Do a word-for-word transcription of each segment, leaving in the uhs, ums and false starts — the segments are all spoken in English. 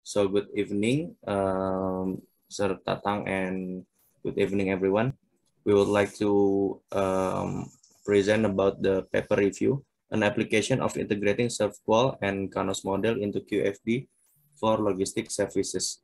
So good evening, um, Sir Tatang, and good evening, everyone. We would like to um, present about the paper review, an application of integrating ServQual and Kanos model into Q F D for logistic services.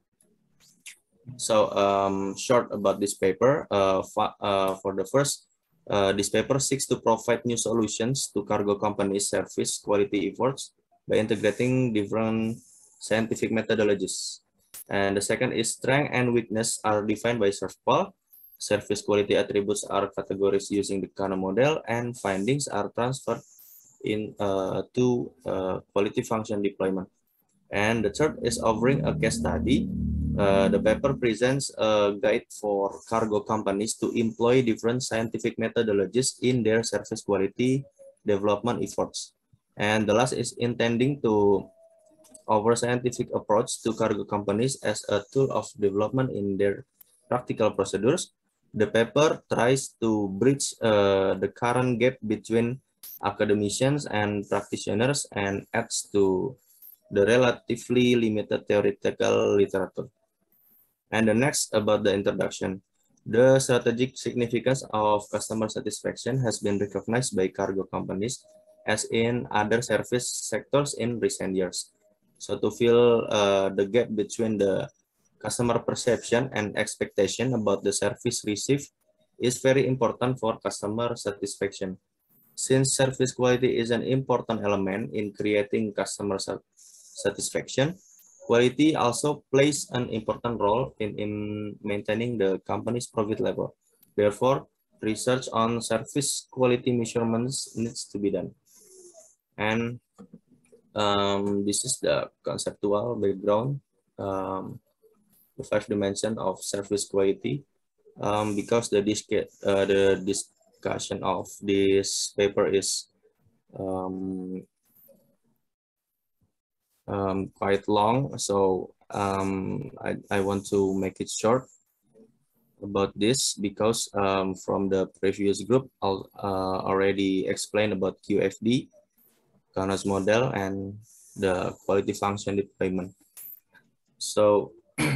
So um, short about this paper, uh, uh, for the first, uh, this paper seeks to provide new solutions to cargo companies' service quality efforts by integrating different scientific methodologies. And the second is strength and weakness are defined by ServQual. Service quality attributes are categorized using the Kano model, and findings are transferred in uh, to uh, quality function deployment. And the third is offering a case study. Uh, the paper presents a guide for cargo companies to employ different scientific methodologies in their service quality development efforts. And the last is intending to offer scientific approach to cargo companies as a tool of development in their practical procedures. The paper tries to bridge uh, the current gap between academicians and practitioners and adds to the relatively limited theoretical literature. And the next about the introduction. The strategic significance of customer satisfaction has been recognized by cargo companies as in other service sectors in recent years. So to fill uh, the gap between the customer perception and expectation about the service received is very important for customer satisfaction. Since service quality is an important element in creating customer satisfaction, quality also plays an important role in, in maintaining the company's profit level. Therefore, research on service quality measurements needs to be done. And um, this is the conceptual background, um, the five dimension of service quality. Um, because the, uh, the discussion of this paper is um, um, quite long, so um, I, I want to make it short about this because um, from the previous group I'll uh, already explained about Q F D, Kanos model, and the quality function deployment. So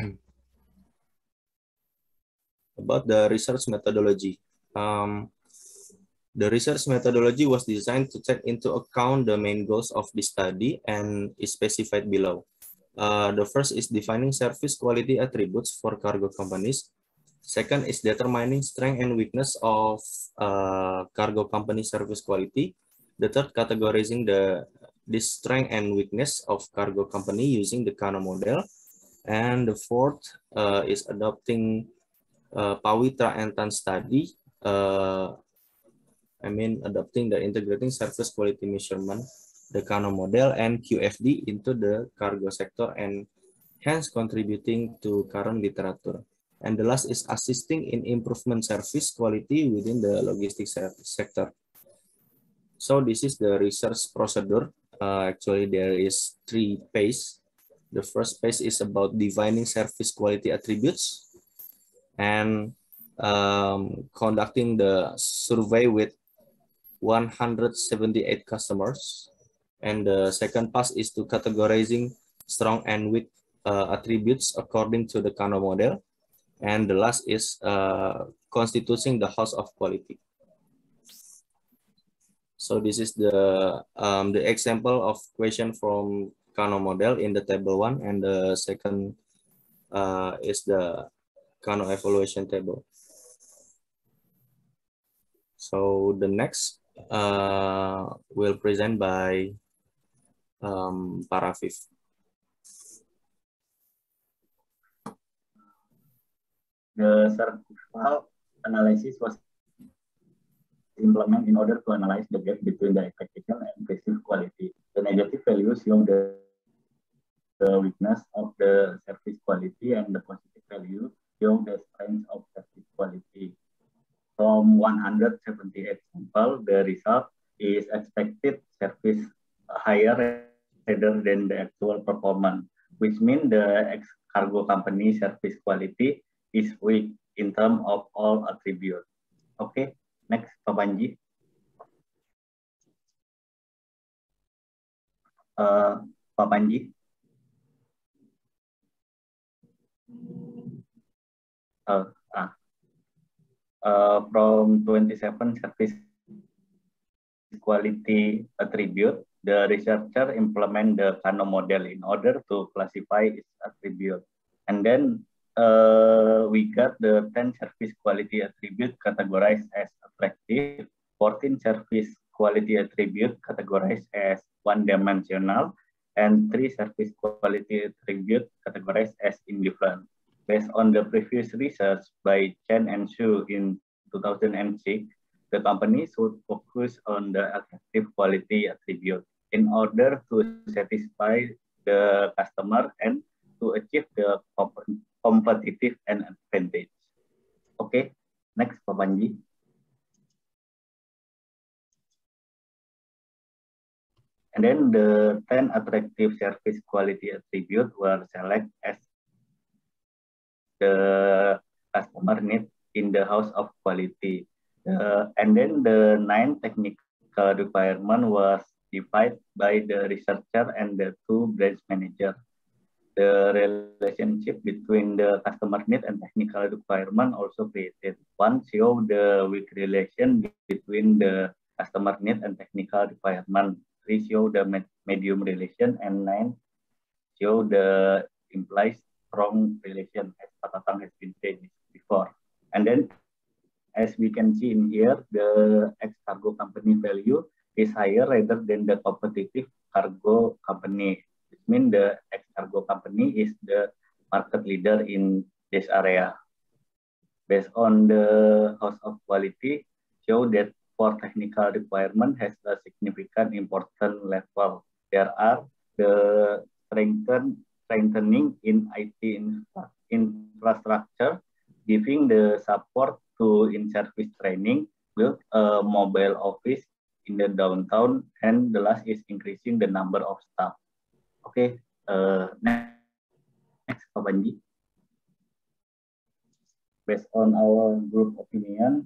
about the research methodology. Um, The research methodology was designed to take into account the main goals of the study and is specified below. Uh, the first is defining service quality attributes for cargo companies. Second is determining strength and weakness of uh, cargo company service quality. The third, categorizing the this strength and weakness of cargo company using the Kano model. And the fourth uh, is adopting uh, Pawitra and Tan study. Uh, I mean, adopting the integrating service quality measurement, the Kano model, and Q F D into the cargo sector, and hence contributing to current literature. And the last is assisting in improvement service quality within the logistics sector. So this is the research procedure. Uh, actually, there is three phases. The first phase is about defining service quality attributes and um, conducting the survey with one hundred seventy-eight customers. And the second pass is to categorizing strong and weak uh, attributes according to the Kano model. And the last is uh, constituting the house of quality. So this is the um, the example of question from Kano model in the table one, and the second uh, is the Kano evaluation table. So the next uh, will present by um, Parafif. The ServQual analysis was implemented in order to analyze the gap between the expectation and perceived quality. The negative values show the, the weakness of the service quality, and the positive value show the strength of service quality. From one hundred seventy-eight samples, the result is expected service higher rather than the actual performance, which means the cargo company service quality is weak in terms of all attributes. Okay, next, Pak Panji. Uh, Pak Panji. uh, uh, uh, from twenty-seven service quality attribute, the researcher implement the Kano model in order to classify its attribute. And then uh, we got the ten service quality attribute categorized as attractive, fourteen service quality attribute categorized as one-dimensional, and three service quality attribute categorized as indifferent. Based on the previous research by Chen and Xu in two thousand six, the company should focus on the attractive quality attribute in order to satisfy the customer and to achieve the competitive and advantage. Okay, next, Pak Panji. And then the ten attractive service quality attribute were selected as the customer need in the house of quality. Uh, and then the nine technical requirement was defined by the researcher and the two branch manager. The relationship between the customer need and technical requirement also created. One show the weak relation between the customer need and technical requirement. Three show the medium relation, and nine show the implies strong relation, as Pak Tatang has been said before. And then, as we can see in here, the ex-cargo company value is higher rather than the competitive cargo company. It means the ex-cargo company is the market leader in this area. Based on the house of quality, show that for technical requirement has a significant important level. There are the strengthen, strengthening in I T infrastructure, giving the support to in-service training, build a mobile office in the downtown, and the last is increasing the number of staff. Okay, uh, next, next Pak Panji. Based on our group opinion,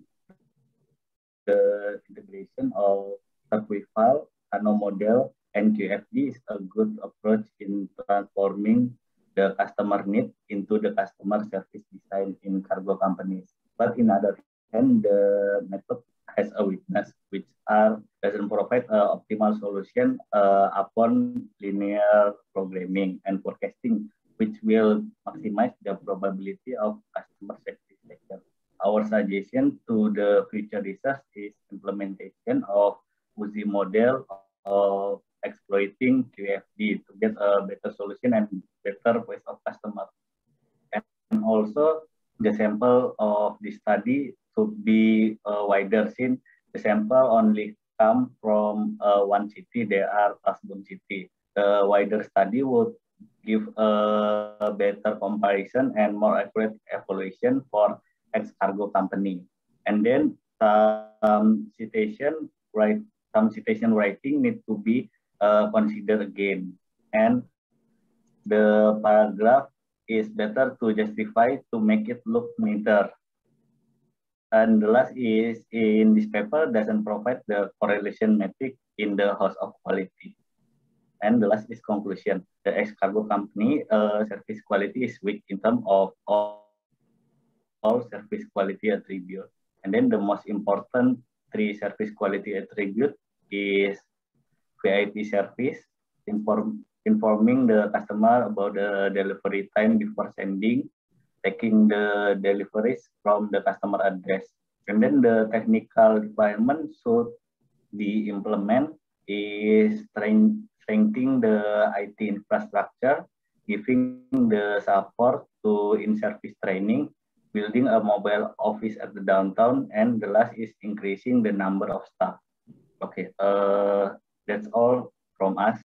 the integration of Certifile, Kano model, and Q F D is a good approach in transforming the customer need into the customer service design in cargo companies. But in other hand, the method has a weakness, which are doesn't provide an optimal solution uh, upon linear programming and forecasting, which will maximize the probability of customer satisfaction. Our suggestion to the future research is implementation of U Z I model of exploiting Q F D to get a better solution and better voice of customer. And also the sample of the study should be uh, wider, since the sample only come from uh, one city, there are Tasbun city. The wider study would give a better comparison and more accurate evaluation for ex-cargo company. And then some citation, right, some citation writing need to be uh, considered again. And the paragraph is better to justify to make it look neater. And the last is, in this paper doesn't provide the correlation metric in the house of quality. And the last is conclusion. The ex-cargo company uh, service quality is weak in terms of all, all service quality attribute. And then the most important three service quality attribute is V I P service, inform, informing the customer about the delivery time before sending, taking the deliveries from the customer address. And then the technical requirement should be implemented is strengthening the I T infrastructure, giving the support to in-service training, building a mobile office at the downtown, and the last is increasing the number of staff. Okay, uh, that's all from us.